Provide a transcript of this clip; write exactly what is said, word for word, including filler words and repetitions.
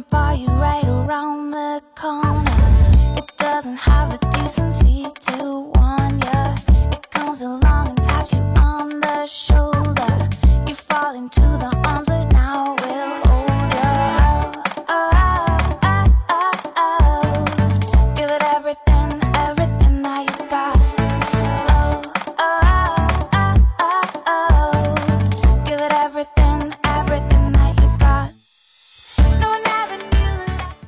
buy you right around the corner. It doesn't have the decency to warn ya. It comes along